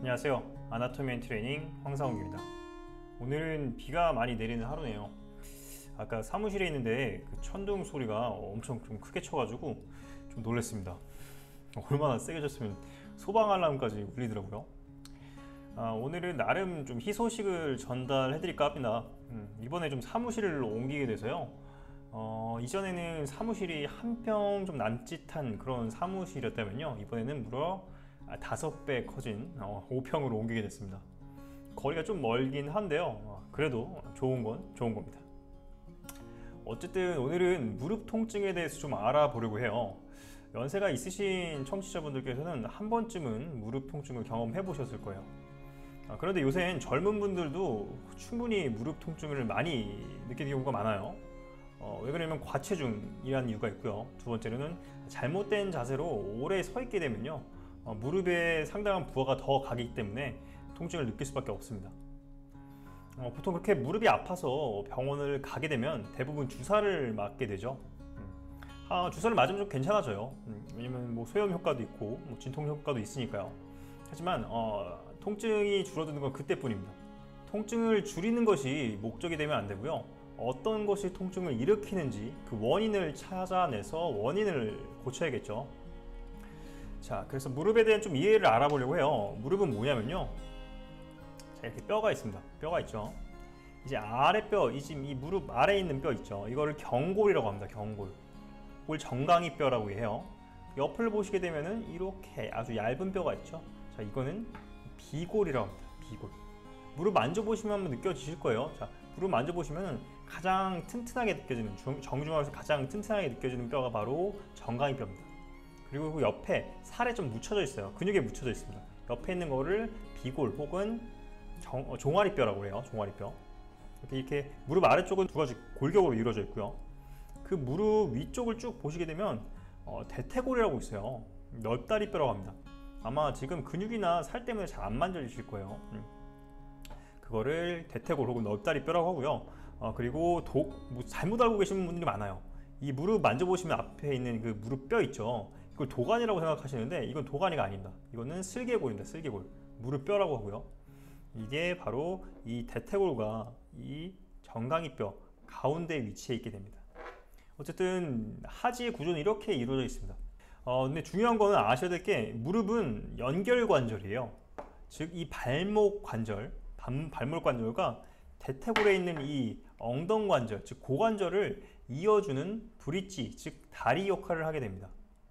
안녕하세요. 아나토미 앤 트레이닝 황상욱입니다. 오늘은 비가 많이 내리는 하루네요. 아까 사무실에 있는데 그 천둥 소리가 엄청 좀 크게 쳐가지고 좀 놀랐습니다. 얼마나 세게 쳤으면 소방 알람까지 울리더라고요. 오늘은 나름 좀 희소식을 전달해드릴까 합니다. 이번에 좀 사무실을 옮기게 돼서요. 이전에는 사무실이 한 평 좀 남짓한 그런 사무실이었다면요, 이번에는 무려 5배 커진 5평으로 옮기게 됐습니다. 거리가 좀 멀긴 한데요, 그래도 좋은 건 좋은 겁니다. 어쨌든 오늘은 무릎 통증에 대해서 좀 알아보려고 해요. 연세가 있으신 청취자분들께서는 한 번쯤은 무릎 통증을 경험해 보셨을 거예요. 그런데 요새는 젊은 분들도 충분히 무릎 통증을 많이 느끼는 경우가 많아요. 왜 그러냐면 과체중이라는 이유가 있고요. 두 번째로는 잘못된 자세로 오래 서 있게 되면요, 무릎에 상당한 부하가 더 가기 때문에 통증을 느낄 수밖에 없습니다. 보통 그렇게 무릎이 아파서 병원을 가게 되면 대부분 주사를 맞게 되죠. 주사를 맞으면 좀 괜찮아져요. 왜냐면 뭐 소염 효과도 있고 뭐 진통 효과도 있으니까요. 하지만 통증이 줄어드는 건 그때뿐입니다. 통증을 줄이는 것이 목적이 되면 안 되고요. 어떤 것이 통증을 일으키는지 그 원인을 찾아내서 원인을 고쳐야겠죠. 자, 그래서 무릎에 대한 좀 이해를 알아보려고 해요. 무릎은 뭐냐면요, 자, 이렇게 뼈가 있습니다. 뼈가 있죠. 이제 아랫뼈, 이 무릎 아래에 있는 뼈 있죠. 이거를 경골이라고 합니다. 경골. 이걸 정강이 뼈라고 해요. 옆을 보시게 되면은 이렇게 아주 얇은 뼈가 있죠. 자, 이거는 비골이라고 합니다. 비골. 무릎 만져보시면 한번 느껴지실 거예요. 자, 무릎 만져보시면 가장 튼튼하게 느껴지는, 정중앙에서 가장 튼튼하게 느껴지는 뼈가 바로 정강이 뼈입니다. 그리고 그 옆에 살에 좀 묻혀져 있어요. 근육에 묻혀져 있습니다. 옆에 있는 거를 비골 혹은 종아리뼈라고 해요. 종아리뼈. 이렇게 무릎 아래쪽은 두 가지 골격으로 이루어져 있고요. 그 무릎 위쪽을 쭉 보시게 되면 대퇴골이라고 있어요. 넓다리뼈라고 합니다. 아마 지금 근육이나 살 때문에 잘 안 만져지실 거예요. 그거를 대퇴골 혹은 넓다리뼈라고 하고요. 그리고 잘못 알고 계시는 분들이 많아요. 이 무릎 만져보시면 앞에 있는 그 무릎뼈 있죠. 이걸 도가니라고 생각하시는데 이건 도가니가 아닙니다. 이거는 슬개골입니다. 슬개골. 무릎뼈라고 하고요. 이게 바로 이 대퇴골과 이 정강이뼈 가운데 위치해 있게 됩니다. 어쨌든 하지의 구조는 이렇게 이루어져 있습니다. 근데 중요한 거는 아셔야 될 게, 무릎은 연결관절이에요. 즉 이 발목 관절, 발목 관절과 대퇴골에 있는 이 엉덩관절, 즉 고관절을 이어주는 브릿지, 즉 다리 역할을 하게 됩니다.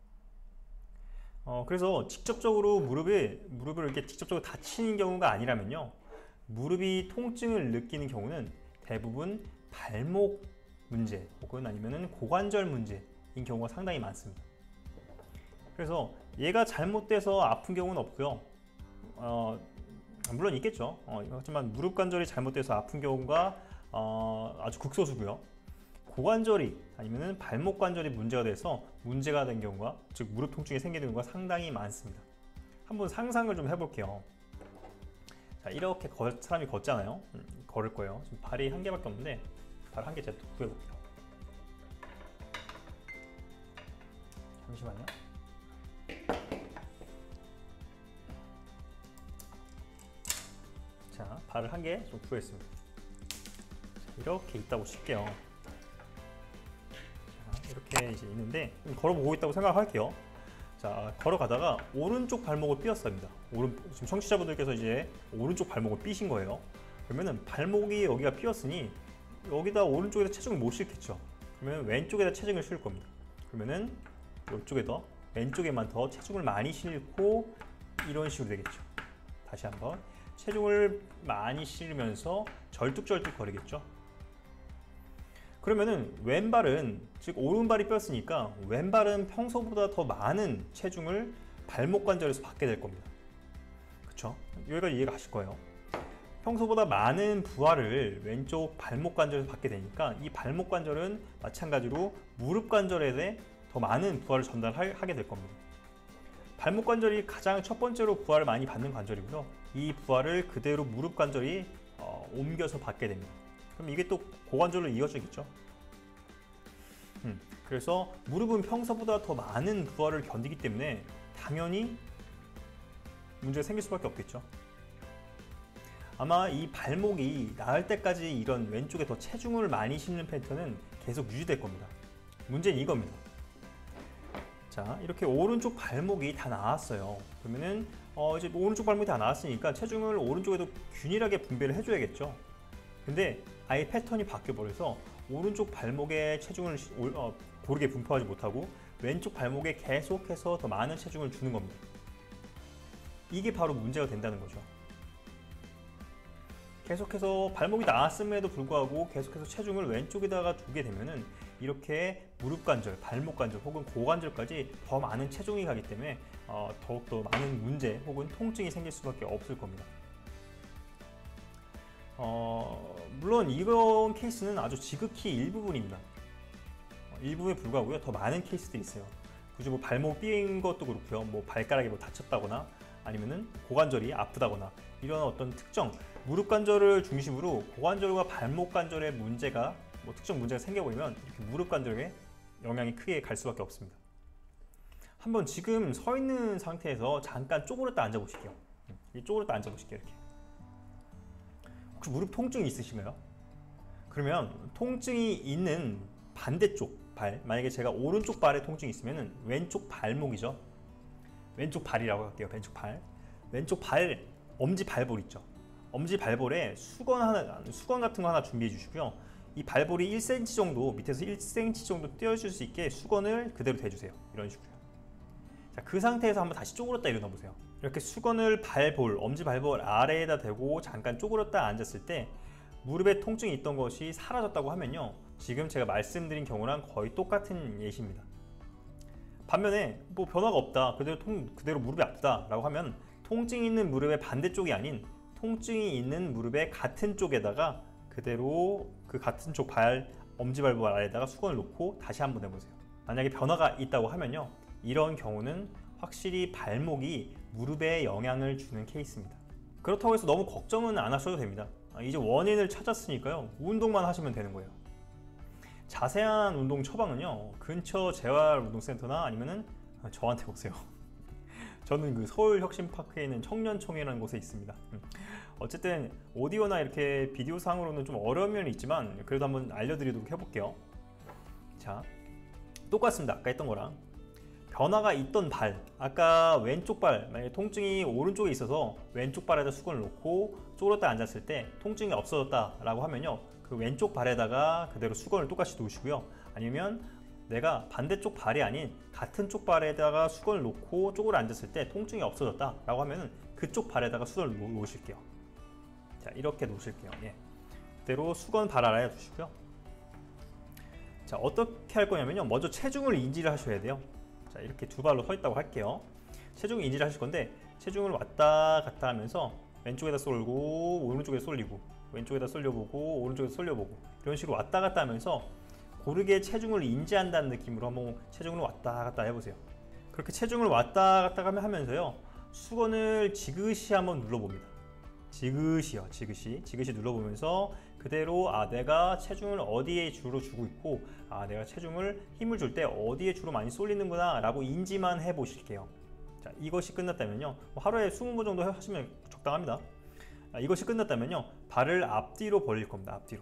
그래서 직접적으로 무릎을 이렇게 직접적으로 다치는 경우가 아니라면요, 무릎이 통증을 느끼는 경우는 대부분 발목 문제 혹은 아니면은 고관절 문제인 경우가 상당히 많습니다. 그래서 얘가 잘못돼서 아픈 경우는 없고요. 물론 있겠죠. 하지만 무릎 관절이 잘못돼서 아픈 경우가 아주 극소수고요. 고관절이 아니면은 발목 관절이 문제가 돼서 문제가 된 경우가, 즉 무릎 통증이 생기는 경우가 상당히 많습니다. 한번 상상을 좀 해볼게요. 자, 이렇게 사람이 걷잖아요. 걸을 거예요. 지금 발이 한 개밖에 없는데 발 한 개 제가 구해볼게요. 잠시만요. 자, 발을 한 개 좀 구했습니다. 이렇게 있다고 칠게요. 이렇게 이제 있는데 걸어보고 있다고 생각할게요. 자, 걸어가다가 오른쪽 발목을 삐었습니다. 지금 청취자분들께서 이제 오른쪽 발목을 삐신 거예요. 그러면은 발목이 여기가 삐었으니 여기다 오른쪽에다 체중을 못 실겠죠. 그러면 왼쪽에다 체중을 실 겁니다. 그러면은 이쪽에다 왼쪽에만 더 체중을 많이 실고 이런 식으로 되겠죠. 다시 한번 체중을 많이 실으면서 절뚝절뚝 거리겠죠. 그러면은 왼발은, 즉 오른발이 뼈였으니까 왼발은 평소보다 더 많은 체중을 발목 관절에서 받게 될 겁니다. 그쵸? 여기까지 이해가 가실 거예요. 평소보다 많은 부하를 왼쪽 발목 관절에서 받게 되니까 이 발목 관절은 마찬가지로 무릎 관절에 더 많은 부하를 전달하게 될 겁니다. 발목 관절이 가장 첫 번째로 부하를 많이 받는 관절이고요. 이 부하를 그대로 무릎 관절이 옮겨서 받게 됩니다. 그럼 이게 또 고관절로 이어지겠죠. 그래서 무릎은 평소보다 더 많은 부하를 견디기 때문에 당연히 문제가 생길 수밖에 없겠죠. 아마 이 발목이 나을 때까지 이런 왼쪽에 더 체중을 많이 싣는 패턴은 계속 유지될 겁니다. 문제는 이겁니다. 자, 이렇게 오른쪽 발목이 다 나왔어요. 그러면은 이제 오른쪽 발목이 다 나왔으니까 체중을 오른쪽에도 균일하게 분배를 해줘야겠죠. 근데 아예 패턴이 바뀌어버려서 오른쪽 발목에 체중을 고르게 분포하지 못하고 왼쪽 발목에 계속해서 더 많은 체중을 주는 겁니다. 이게 바로 문제가 된다는 거죠. 계속해서 발목이 나왔음에도 불구하고 계속해서 체중을 왼쪽에다가 두게 되면은 이렇게 무릎 관절, 발목 관절 혹은 고관절까지 더 많은 체중이 가기 때문에 더욱더 많은 문제 혹은 통증이 생길 수밖에 없을 겁니다. 물론 이런 케이스는 아주 지극히 일부분입니다. 일부에 불과하고요. 더 많은 케이스도 있어요. 굳이 뭐 발목 삐인 것도 그렇고요. 뭐 발가락이 뭐 다쳤다거나 아니면은 고관절이 아프다거나 이런 어떤 특정 무릎 관절을 중심으로 고관절과 발목 관절의 문제가 특정 문제가 생겨버리면 이렇게 무릎 관절에 영향이 크게 갈 수밖에 없습니다. 한번 지금 서 있는 상태에서 잠깐 쪼그렸다 앉아 보실게요. 쪼그렸다 앉아 보실게요. 이렇게. 혹시 무릎 통증이 있으신가요? 그러면 통증이 있는 반대쪽 발, 만약에 제가 오른쪽 발에 통증이 있으면 왼쪽 발목이죠. 왼쪽 발이라고 할게요. 왼쪽 발. 왼쪽 발, 엄지 발볼 있죠. 엄지 발볼에 수건 같은 거 하나 준비해 주시고요. 이 발볼이 1cm 정도, 밑에서 1cm 정도 띄워줄 수 있게 수건을 그대로 대주세요. 이런 식으로요. 자, 그 상태에서 한번 다시 쪼그렸다 일어나 보세요. 이렇게 수건을 발볼, 엄지 발볼 아래에다 대고 잠깐 쪼그렸다 앉았을 때 무릎에 통증이 있던 것이 사라졌다고 하면요. 지금 제가 말씀드린 경우랑 거의 똑같은 예시입니다. 반면에 뭐 변화가 없다, 그대로 무릎이 아프다 라고 하면 통증이 있는 무릎의 반대쪽이 아닌 통증이 있는 무릎의 같은 쪽에다가 그대로 그 같은 쪽 엄지발볼 아래에다가 수건을 놓고 다시 한번 해보세요. 만약에 변화가 있다고 하면요. 이런 경우는 확실히 발목이 무릎에 영향을 주는 케이스입니다. 그렇다고 해서 너무 걱정은 안 하셔도 됩니다. 이제 원인을 찾았으니까요. 운동만 하시면 되는 거예요. 자세한 운동 처방은요. 근처 재활운동센터나 아니면은 저한테 오세요. 저는 그 서울혁신파크에 있는 청년총회라는 곳에 있습니다. 어쨌든 오디오나 이렇게 비디오상으로는 좀 어려운 면이 있지만 그래도 한번 알려드리도록 해볼게요. 자, 똑같습니다. 아까 했던 거랑. 변화가 있던 발, 아까 왼쪽 발, 만약에 통증이 오른쪽에 있어서 왼쪽 발에다 수건을 놓고 쪼그렸다 앉았을 때 통증이 없어졌다 라고 하면요. 그 왼쪽 발에다가 그대로 수건을 똑같이 놓으시고요. 아니면 내가 반대쪽 발이 아닌 같은 쪽 발에다가 수건을 놓고 쪼그려 앉았을 때 통증이 없어졌다 라고 하면은 그쪽 발에다가 수건을 놓으실게요. 자, 이렇게 놓으실게요. 예. 그대로 수건 발 아래에 두시고요. 자, 어떻게 할 거냐면요. 먼저 체중을 인지를 하셔야 돼요. 자, 이렇게 두 발로 서 있다고 할게요. 체중 인지를 하실 건데 체중을 왔다 갔다 하면서 왼쪽에다 쏠고 오른쪽에 쏠리고 왼쪽에다 쏠려보고 오른쪽에다 쏠려보고 이런 식으로 왔다 갔다 하면서 고르게 체중을 인지한다는 느낌으로 한번 체중을 왔다 갔다 해보세요. 그렇게 체중을 왔다 갔다 하면서요. 수건을 지그시 한번 눌러봅니다. 지그시요. 지그시 눌러보면서 그대로 내가 체중을 어디에 주로 주고 있고 내가 체중을 힘을 줄 때 어디에 주로 많이 쏠리는구나 라고 인지만 해 보실게요. 자, 이것이 끝났다면요. 하루에 20번 정도 하시면 적당합니다. 이것이 끝났다면요. 발을 앞뒤로 벌릴 겁니다. 앞뒤로.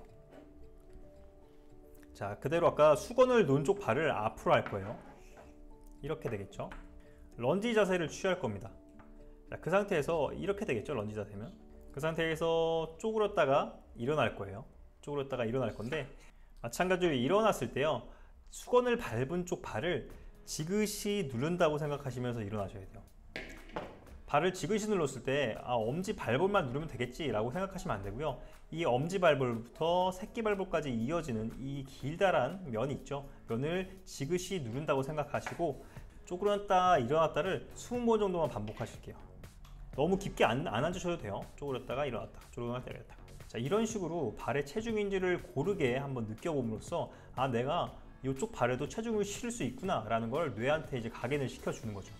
자, 그대로 아까 수건을 놓은 쪽 발을 앞으로 할 거예요. 이렇게 되겠죠. 런지 자세를 취할 겁니다. 자, 그 상태에서 이렇게 되겠죠. 런지 자세면. 그 상태에서 쪼그렸다가 일어날 거예요. 쪼그렸다가 일어날 건데 마찬가지로 일어났을 때요. 수건을 밟은 쪽 발을 지그시 누른다고 생각하시면서 일어나셔야 돼요. 발을 지그시 눌렀을 때 엄지 발볼만 누르면 되겠지 라고 생각하시면 안 되고요. 이 엄지 발볼부터 새끼 발볼까지 이어지는 이 길다란 면이 있죠. 면을 지그시 누른다고 생각하시고 쪼그렸다 일어났다를 20번 정도만 반복하실게요. 너무 깊게 안 앉으셔도 돼요. 쪼그렸다가 일어났다, 쪼그렸다가 일어났다. 자, 이런 식으로 발의 체중인지를 고르게 한번 느껴봄으로써 내가 이쪽 발에도 체중을 실을 수 있구나 라는 걸 뇌한테 이제 각인을 시켜주는 거죠.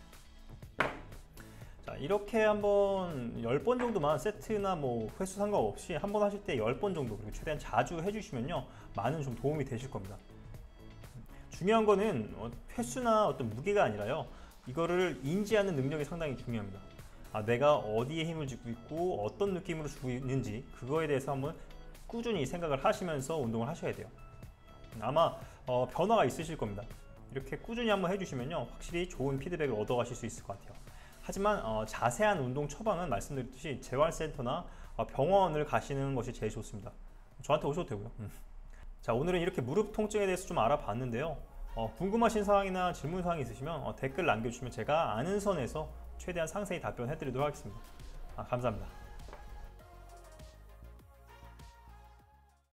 자, 이렇게 한번 10번 정도만 세트나 뭐 횟수 상관없이 한번 하실 때 10번 정도 그리고 최대한 자주 해주시면요. 많은 좀 도움이 되실 겁니다. 중요한 거는 횟수나 어떤 무게가 아니라요. 이거를 인지하는 능력이 상당히 중요합니다. 내가 어디에 힘을 주고 있고 어떤 느낌으로 주고 있는지 그거에 대해서 한번 꾸준히 생각을 하시면서 운동을 하셔야 돼요. 아마 변화가 있으실 겁니다. 이렇게 꾸준히 한번 해주시면요, 확실히 좋은 피드백을 얻어가실 수 있을 것 같아요. 하지만 자세한 운동 처방은 말씀드렸듯이 재활센터나 병원을 가시는 것이 제일 좋습니다. 저한테 오셔도 되고요. 자, 오늘은 이렇게 무릎 통증에 대해서 좀 알아봤는데요. 궁금하신 사항이나 질문 사항이 있으시면 댓글 남겨주시면 제가 아는 선에서 최대한 상세히 답변해 드리도록 하겠습니다. 감사합니다.